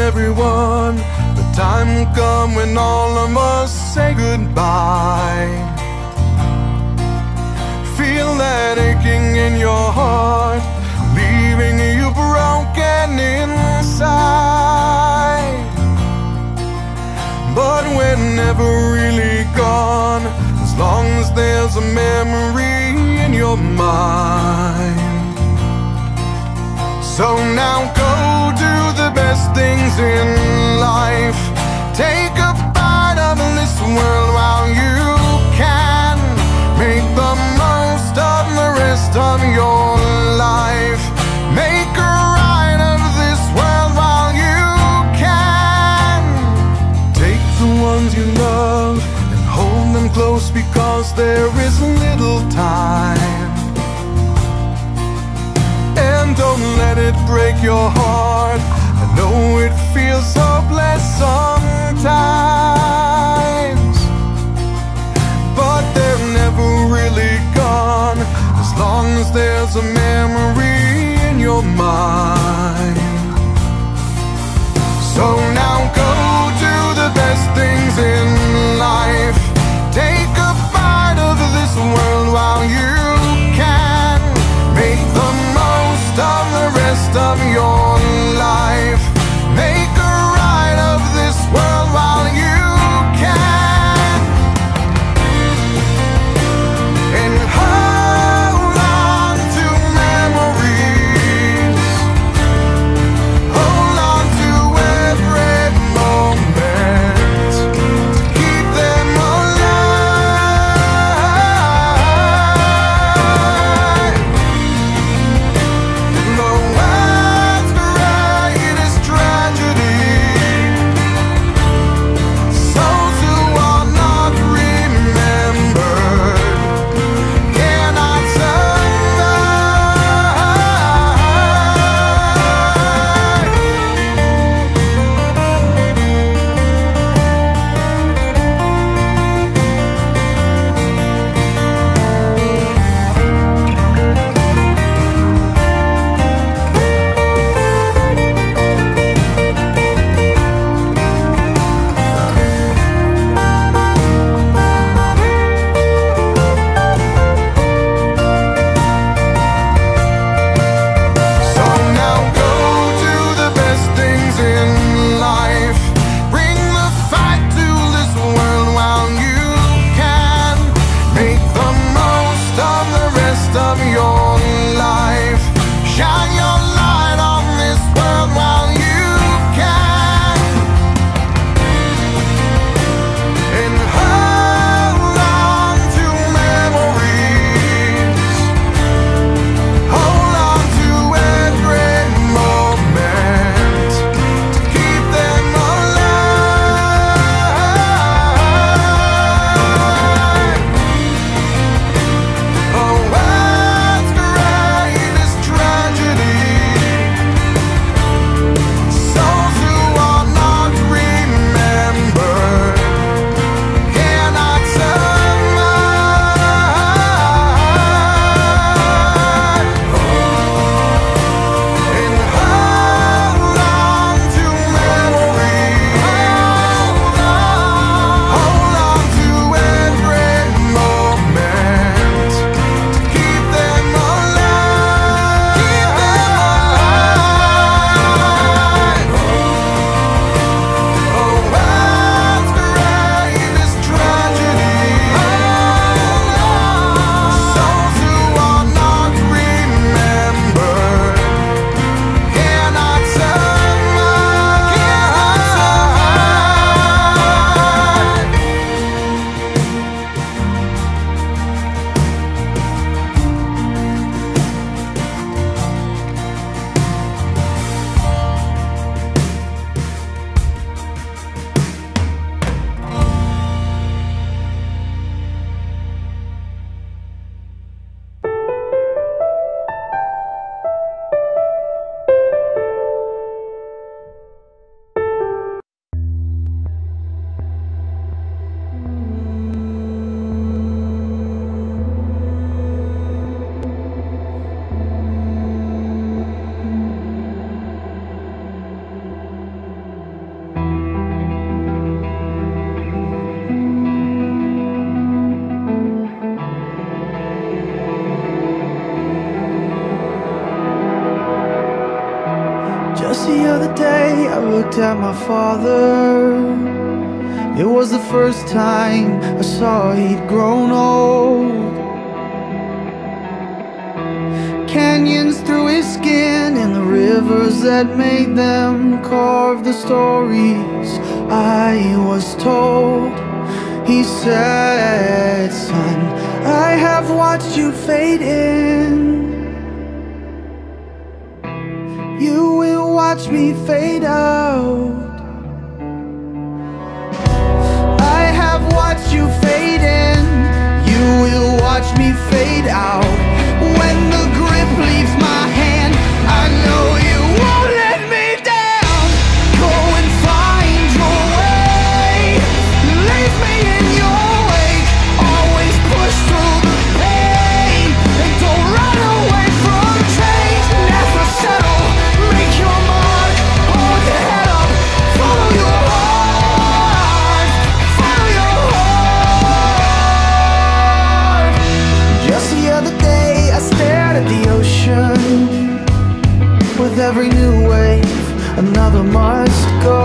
everyone, the time will come when all of us say goodbye. Feel that aching in your heart, leaving you broken inside. But we're never really gone, as long as there's a memory in your mind. So now go do the best things in life. Take a bite of this world while you can. Make the most of the rest of your life. Make a ride of this world while you can. Take the ones you love and hold them close, because there is little time. And don't let it break your heart. I know it feels hopeless sometimes, but they're never really gone, as long as there's a memory in your mind. So now go do the best things in life. Take a bite of this world while you can. Make the most of the rest of your life. Make a ride of this world while you can. And hold on to memories. Hold on to every other day I looked at my father. It was the first time I saw he'd grown old. Canyons through his skin and the rivers that made them carve the stories I was told. He said, son, I have watched you fade in. You will watch me fade out. I have watched you fade in. You will watch me fade out. When the grip leaves my hand, I know you won't let me down. Go and find your way. Leave me in your wake. Always push through the pain and don't run away from change. Never settle. Make your mark. Hold your head up. Follow your heart. Follow your heart. Just the other day I stared at the ocean. With every new wave, another must go.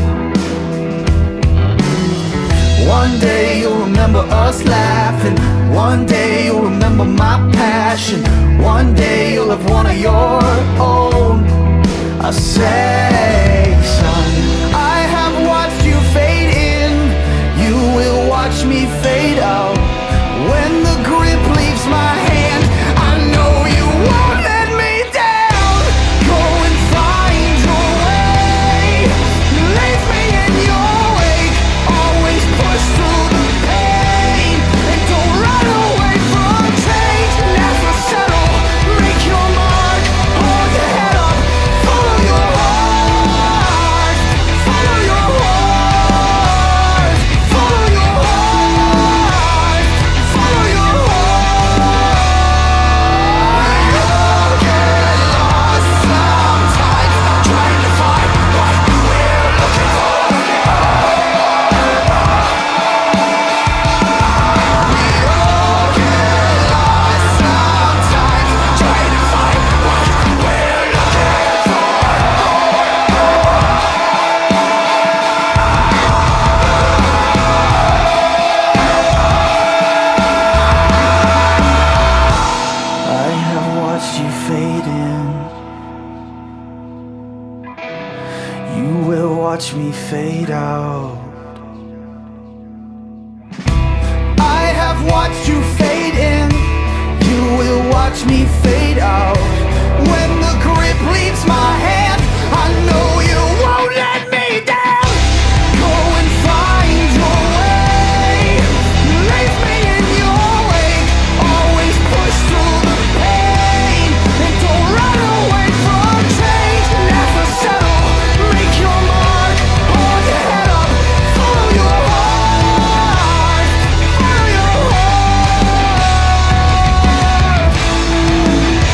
One day you'll remember us laughing. One day you'll remember my passion. One day you'll have one of your own. I say, son, I have watched you fade in. You will watch me fade out. When the grip leaves my hand, I know you won't let me down. Go and find your way. Leave me in your wake. Always push through the pain and don't run away from change. Never settle. Make your mark. Hold your head up. Follow your heart. Follow your heart. Follow your heart. Follow your heart. You'll get lost sometimes trying to find what we're looking for. You'll get lost sometimes trying to find what we're looking for. I have watched you fade in. You will watch me fade out. I have watched you fade in. You will watch me fade out. When the grip leaves my hand, I know you won't let me down. Go and find your way. Leave me in your wake. Always push through the pain and don't run away from change. Never settle. Make your mark. Hold your head up. Follow your heart. Follow your heart.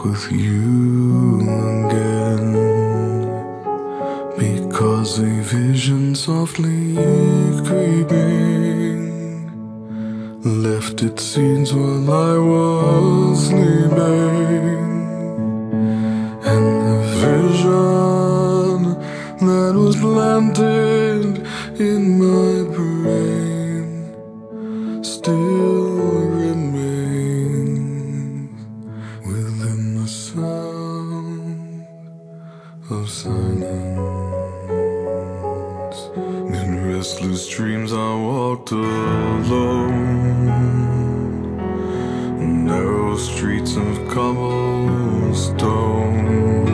with you again, because a vision softly creeping left its seeds while I was sleeping, and the vision that was planted in my brain still remains within the sound of silence. In restless dreams I walked alone, narrow streets of cobblestone,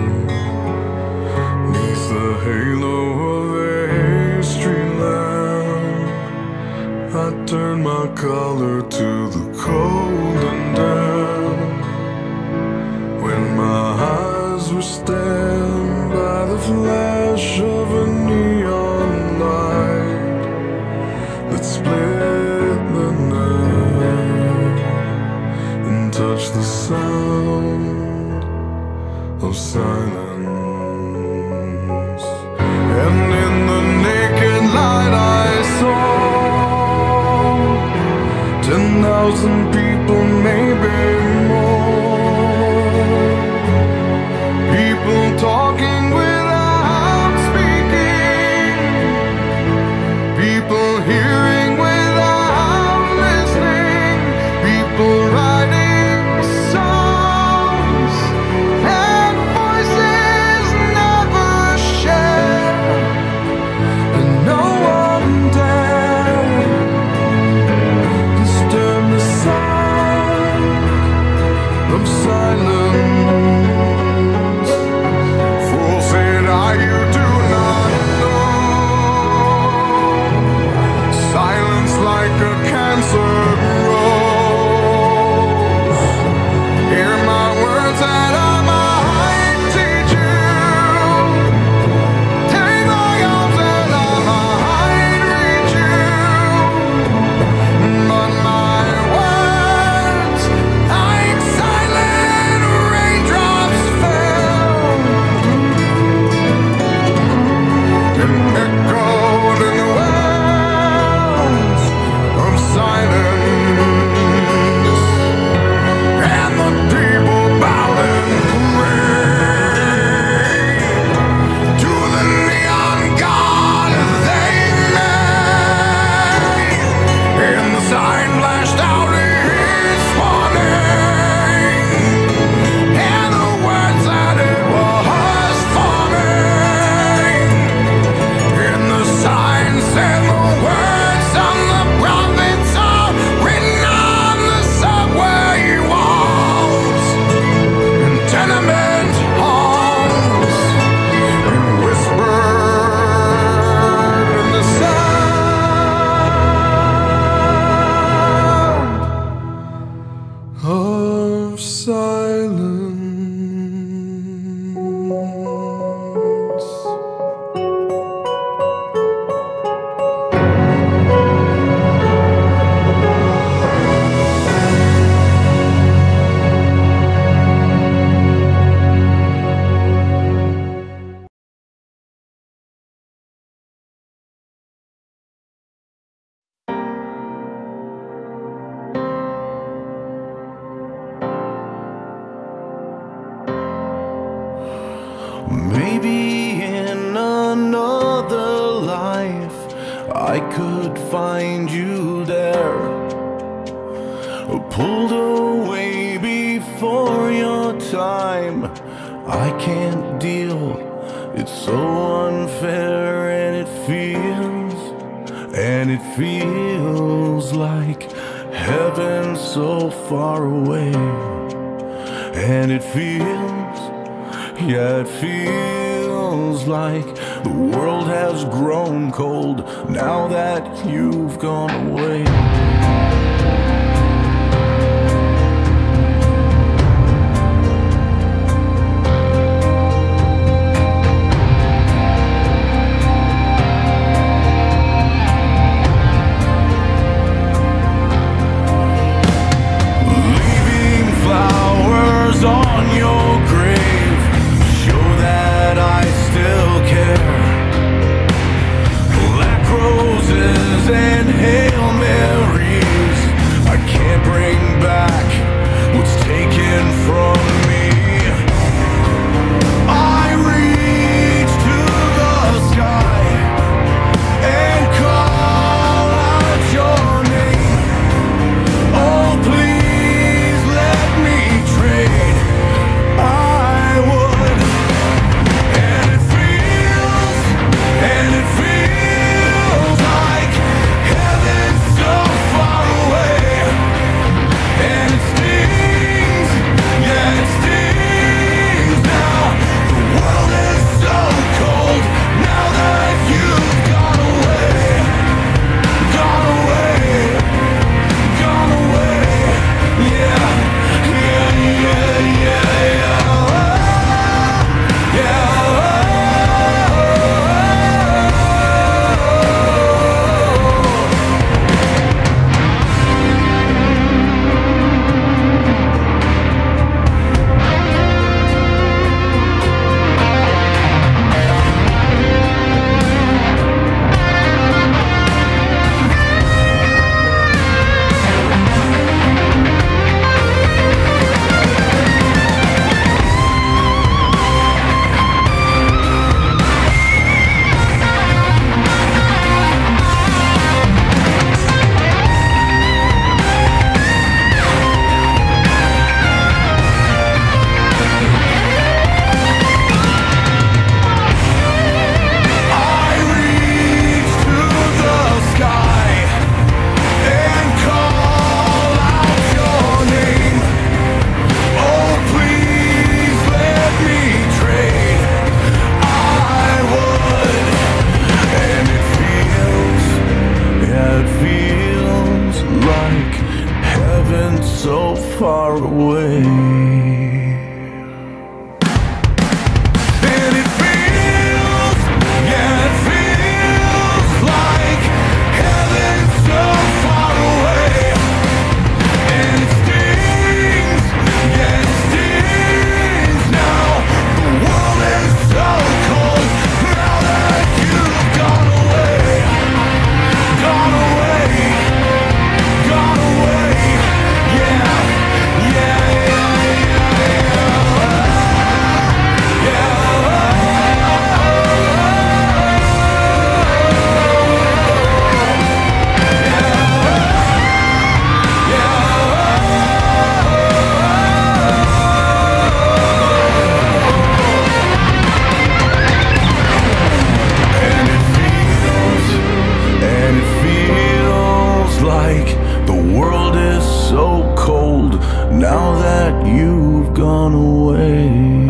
neath the halo of a street lamp. I turned my collar to the cold and damp, when my eyes were stabbed by the flash of a neon light that split the night and touched the sound of silence. And in the naked light I saw 10,000 people, maybe more, people talking without speaking, people hearing without listening, people writing songs and voices never shared, and no one dared disturb the sound of silence. Fool said I, you do not know, silence like a cancer grows. Hear my words that I might teach you, take my arms that I might reach you, but my words like silent raindrops fell and echoed in the wells of silence, and the people bowed and prayed to the neon god they made, and the sign flashed out its warning, and the words that it was forming, and the sign said the words of the prophets are written on the subway walls and tenement halls, and whispered in the sound of silence. Maybe in another life I could find you there, pulled away before your time. I can't deal, it's so unfair, and it feels like heaven so far away, and it feels, yeah, it feels like the world has grown cold now that you've gone away. Leaving flowers on your heaven so far away. And it feels, yeah, it feels like heaven so far away. And it stings, yeah, it stings now. The world is so cold now that you've gone away. Gone away, gone away, yeah, yeah, yeah, yeah, and it feels like the world is so cold now that you've gone away.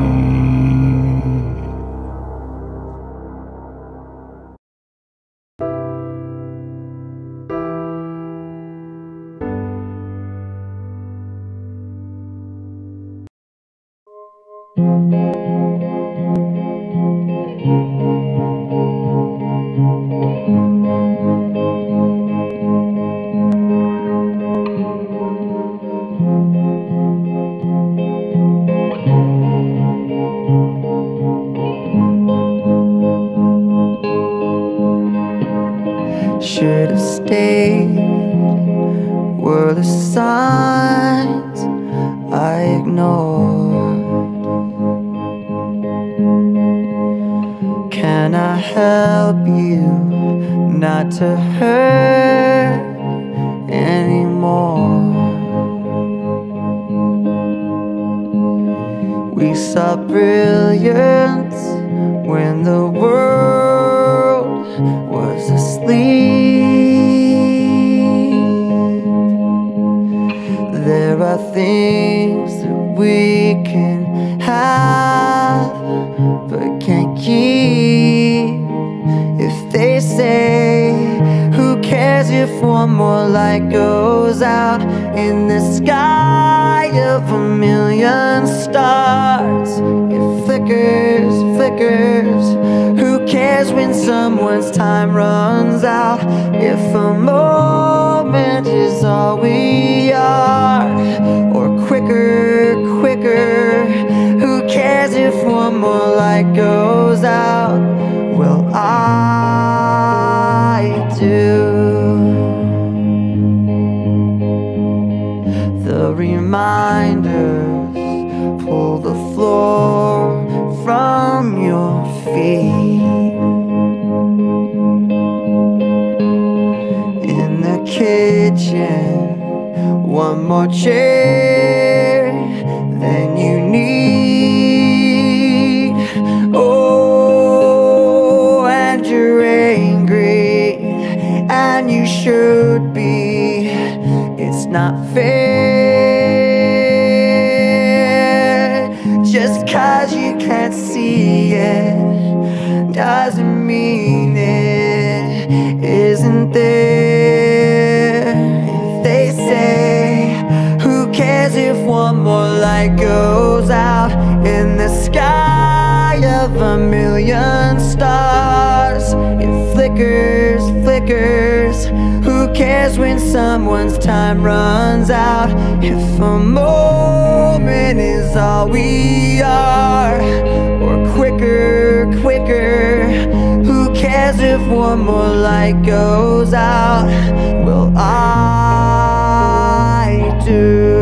Should have stayed, were the signs I ignored. Can I help you not to hurt anymore? We saw brilliance when the world was asleep. There are things that we can have but can't keep. If they say, who cares if one more light goes out in the sky of a million stars? It flickers, flickers. Who cares when someone's time runs out? If a moment is all we are, or quicker, quicker. Who cares if one more light goes out? Well, I do. The reminders pull the floor from your feet. In the kitchen, one more chair than you need. Oh, and you're angry, and you should be. It's not fair. Just 'cause you can't see it doesn't mean it isn't there. If they say, who cares if one more light goes out in the sky of a million stars? It flickers, flickers. Who cares when someone's time runs out? If a moment is all we are, or quicker, quicker. Who cares if one more light goes out? Well, I do.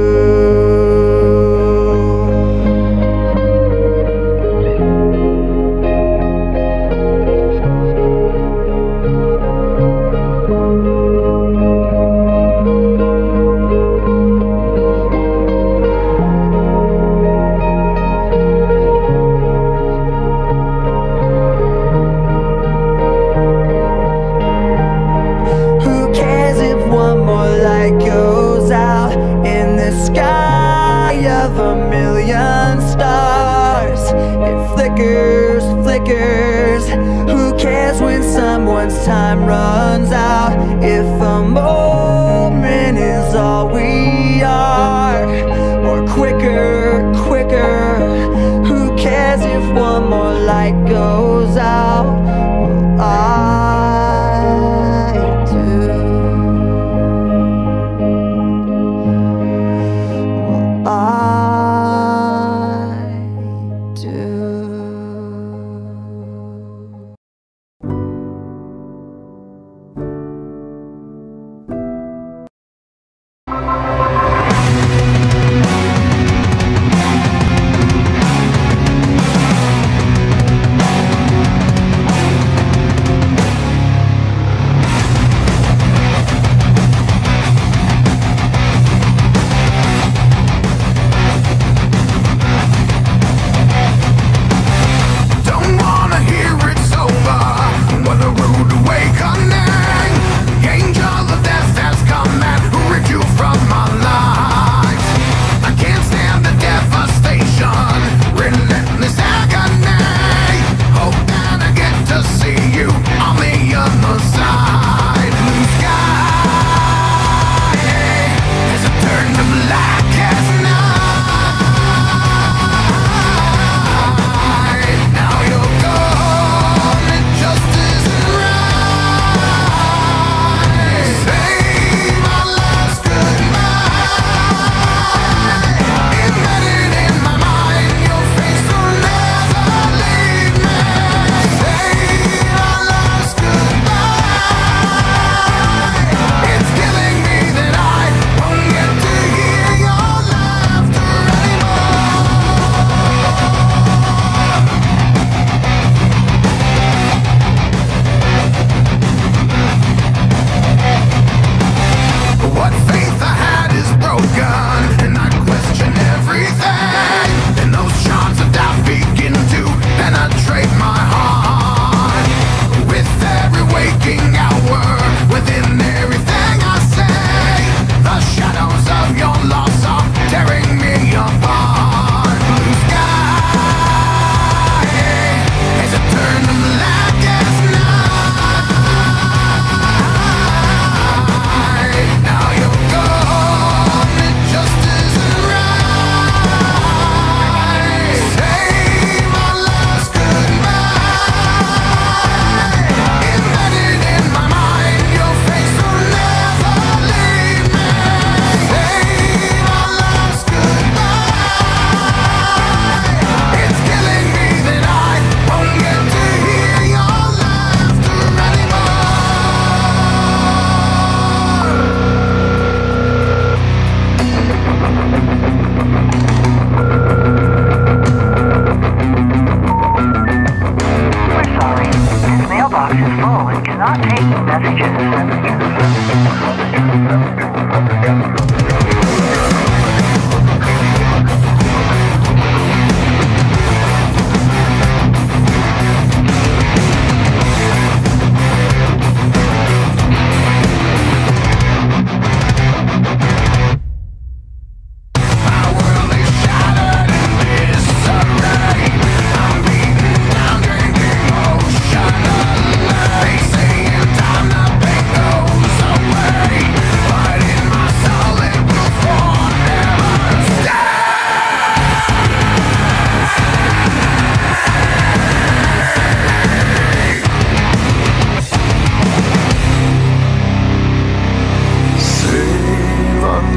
Flickers, flickers. Who cares when someone's time runs out? If a moment is all we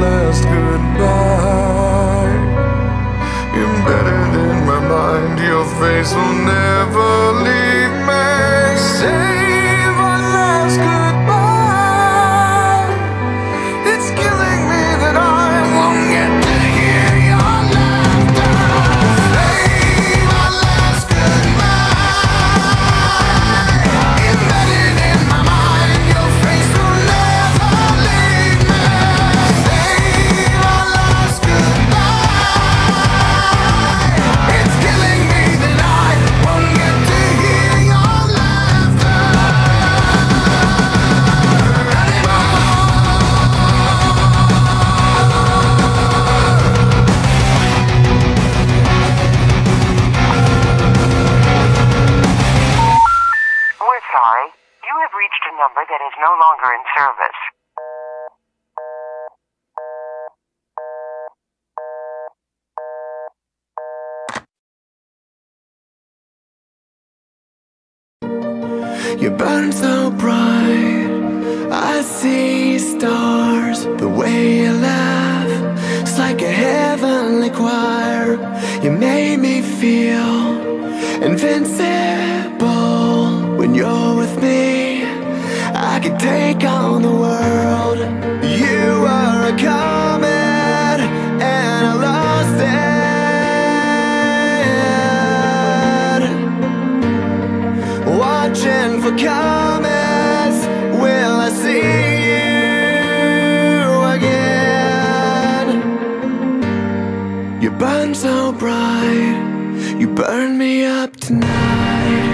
last goodbye. Embedded in my mind, your face will never leave me. Save our last goodbye. It's killing me that I won't get to hear your laughter. Save our last goodbye. Embedded in my mind, your face will never leave me. Save our last goodbye. It's killing me that I won't get to hear your laughter We're sorry. You have reached a number that is no longer in service. You burn so bright, I see stars. The way you laugh, it's like a heavenly choir. You made me feel invincible. When you're with me, I can take on the world. You are a comet, and I lost it. Watching for comets, will I see you again? You burn so bright, you burn me up tonight.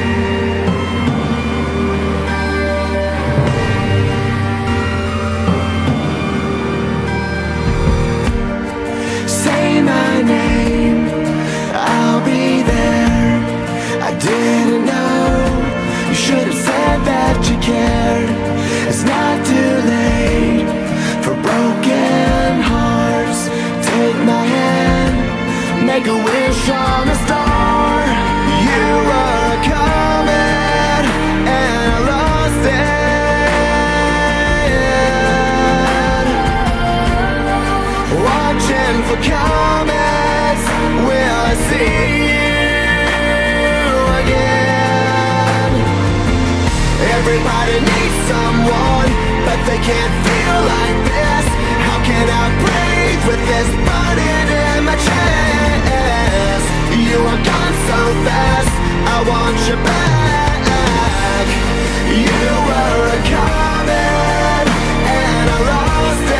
Say my name, I'll be there. I didn't know, you should have said that you cared. It's not too late for broken hearts. Take my hand, make a wish on a star. You are a comet, and I lost it. Watching for comets, will I see you again? Everybody needs someone, but they can't feel like this. How can I breathe with this burning in my chest? You are gone so fast, I want you back. You were a comet, and I lost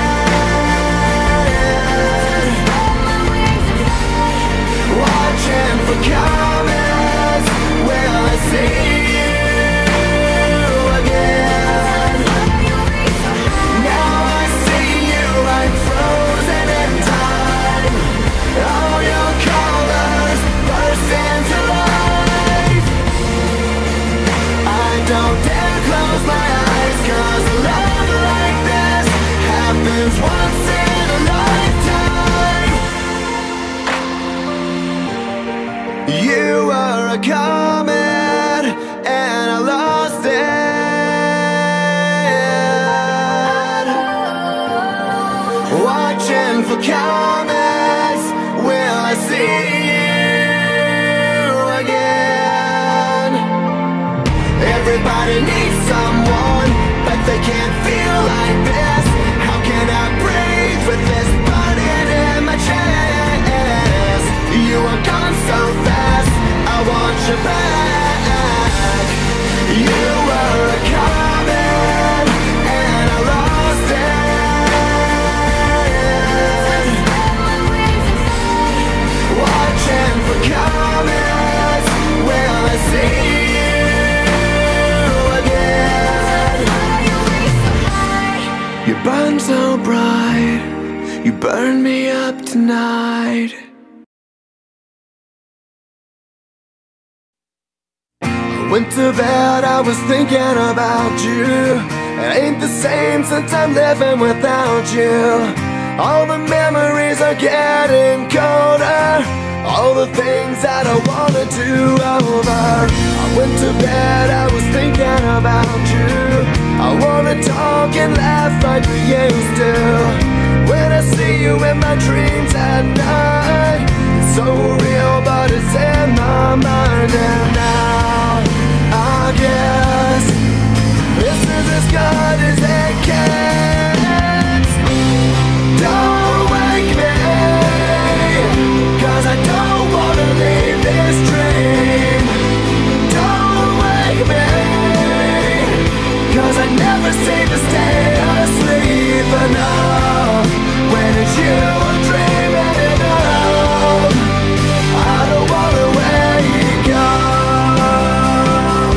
it. Watching for comets, will I see you again? Now I see you like frozen in time. All your colors burst into life. I don't dare close my eyes, 'cause a love like this happens once in a lifetime. You are a comet, and I lost it. Watching for comets, will I see you again? Everybody needs someone, but they can't feel like this. How can I breathe with this burning in my chest? You are gone so fast, I want you back. You were a comet, and I lost it. Watching for comets, will I see you again? You burn so bright, you burn me up tonight. Went to bed, I was thinking about you. It ain't the same since I'm living without you. All the memories are getting colder. All the things that I wanna do over. I went to bed, I was thinking about you. I wanna talk and laugh like we used to. my dreams at night. It's so real, but it's in my mind. And now I guess this is as good as it gets. Don't wake me, 'cause I don't wanna leave this dream. Don't wake me, 'cause I never seem to stay asleep enough. When it's you I'm dreaming of, I don't wanna wake up.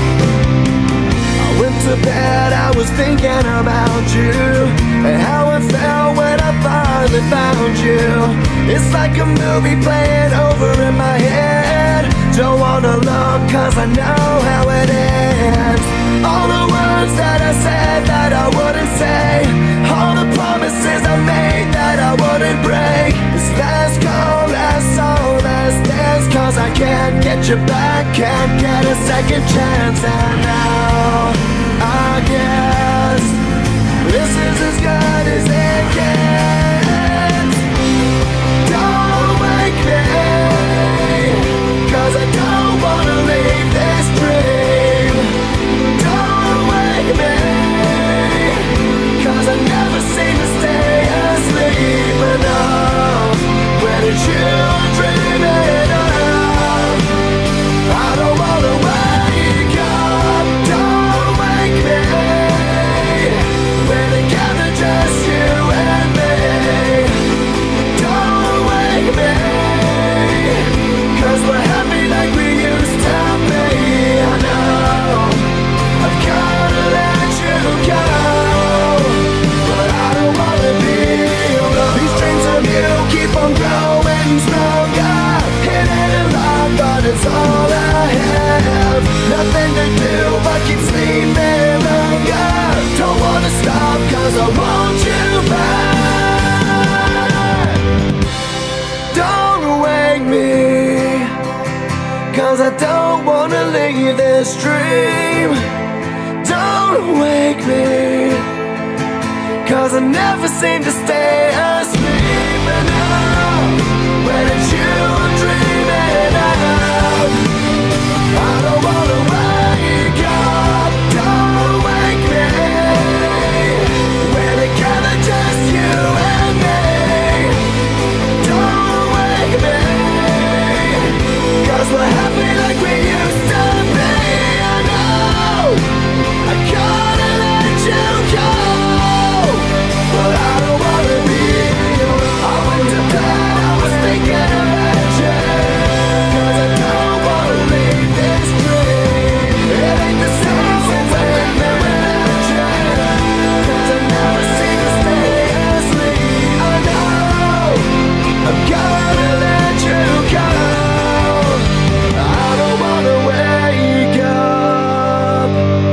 I went to bed, I was thinking about you, and how it felt when I finally found you. It's like a movie playing over in my head. Don't wanna look, 'cause I know how it ends. All the words that I said that I wouldn't say, all the promises I made that I wouldn't break. This last call, last song, last dance, 'cause I can't get you back, can't get a second chance. And now I guess this is as good as it gets. Don't wake me, 'cause I don't wanna leave this dream. Don't wake me, 'cause I never seem to stay asleep enough. When it's you I'm dreaming of, I don't wanna wake up. Don't wake me, we're together just you and me. Don't wake me, 'cause we're happy like we used to be. I know I've gotta let you go, but I don't wanna be alone. These dreams of you keep on growing stronger. It ain't a lot, but it's all I have. Nothing to do but keep sleeping longer. Don't wanna stop, 'cause I want you back. Don't wake me, 'cause I don't wanna leave this dream. Don't wake me, 'cause I never seem to stay asleep enough. When it's you I'm dreaming of, I don't wanna wake up. Don't wake me, we're together just you and me. Don't wake me, 'cause we're happy like we used to be. I know I gotta let you go, but I don't wanna be alone. I went to bed, I was thinking about you, 'cause I don't wanna leave this dream. It ain't the same since I went there without you, 'cause I never seem to stay asleep. I know I've gotta let you go, I don't wanna wake up.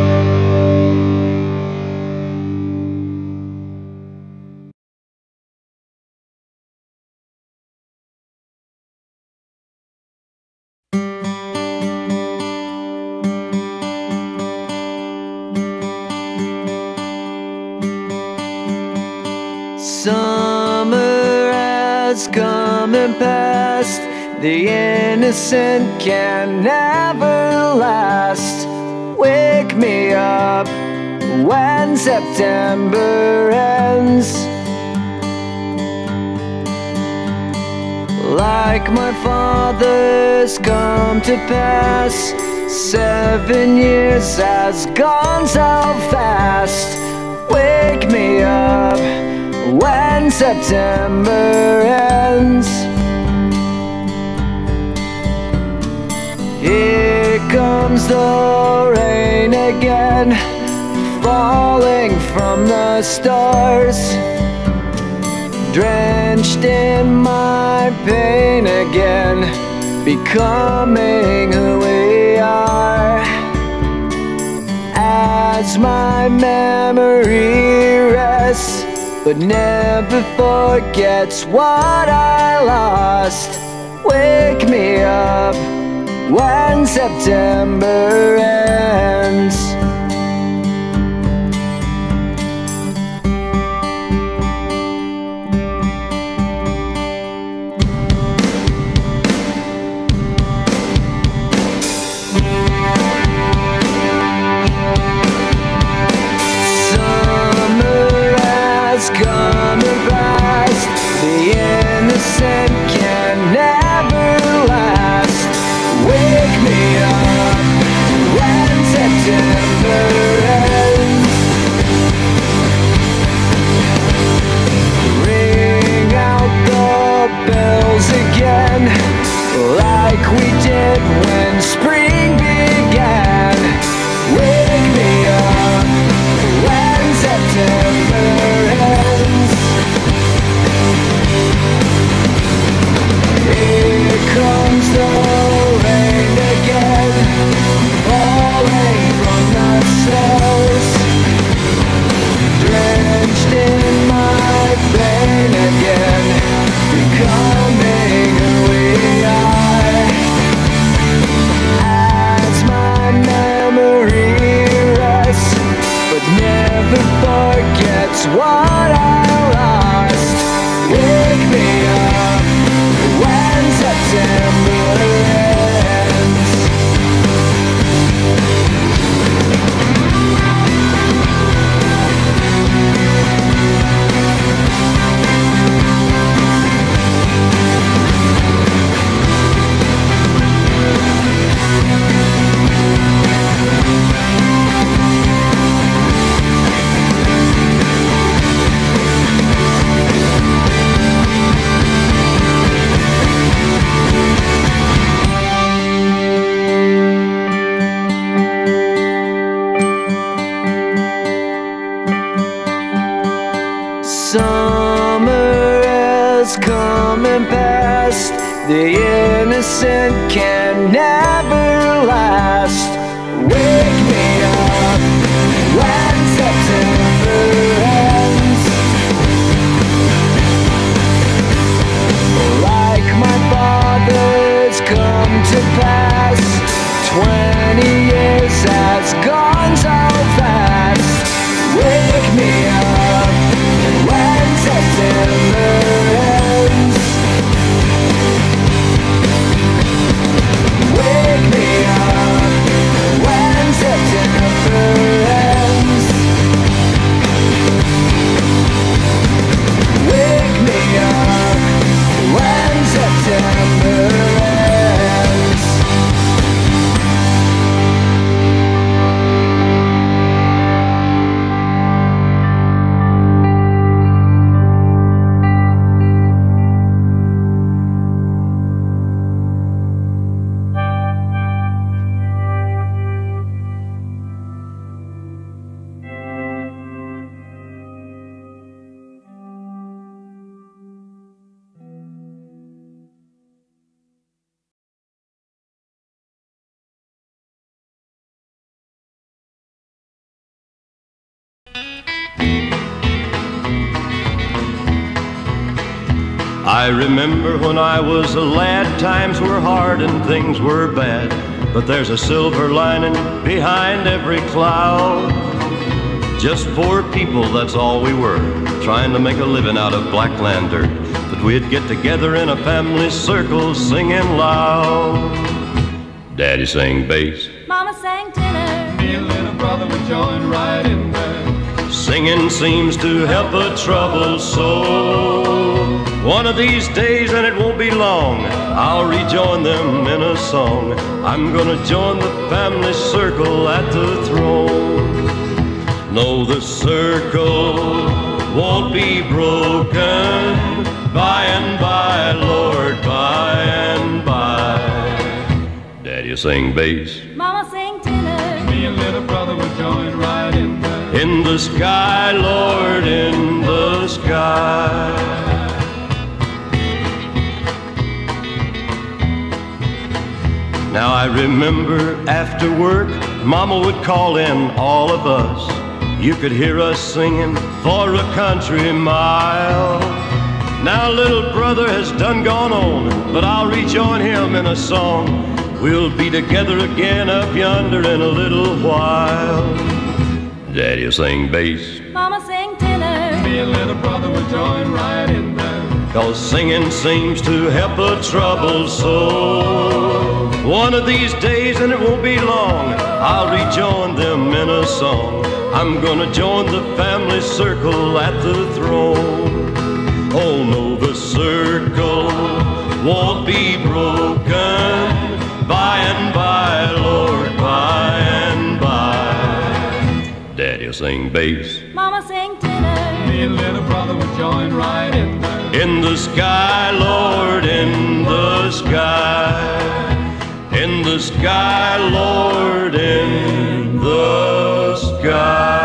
Summer has come and passed. The innocent can never last. Wake me up when September ends. Like my father's come to pass, 7 years has gone so fast. Wake me up when September ends. Here comes the rain again, falling from the stars, drenched in my pain again, becoming who we are. As my memory rests, but never forgets what I lost. Wake me up when September ends. has come and passed. The innocent can never last. Wake me up when September ends. Like my father's come to pass. 20 years has gone so fast. Wake me up when September ends. Wake me up when September ends. Wake me up when September ends. I remember when I was a lad, times were hard and things were bad, but there's a silver lining behind every cloud. Just poor people, that's all we were, trying to make a living out of blackland dirt. But we'd get together in a family circle singing loud. Daddy sang bass, Mama sang tenor, Me and little brother would join right in there. singing seems to help a troubled soul. One of these days, and it won't be long, I'll rejoin them in a song. I'm gonna join the family circle at the throne. No, the circle won't be broken. By and by, Lord, by and by. Daddy'll sing bass, Mama sang tenor, Me and little brother would join right in there. in the sky, Lord, in the sky. Now I remember after work, Mama would call in all of us. You could hear us singing for a country mile. Now little brother has done gone on, but I'll rejoin him in a song. We'll be together again up yonder in a little while. Daddy'll sing bass, Mama sang tenor, Me and little brother would join right in there. 'cause singing seems to help a troubled soul. One of these days, and it won't be long, I'll rejoin them in a song. I'm gonna join the family circle at the throne. Oh no, the circle won't be broken. By and by, Lord, by and by. Daddy'll sing bass, Mama sang tenor, Me and little brother would join right in there. in the sky, Lord, in the sky. In the sky, Lord, in the sky.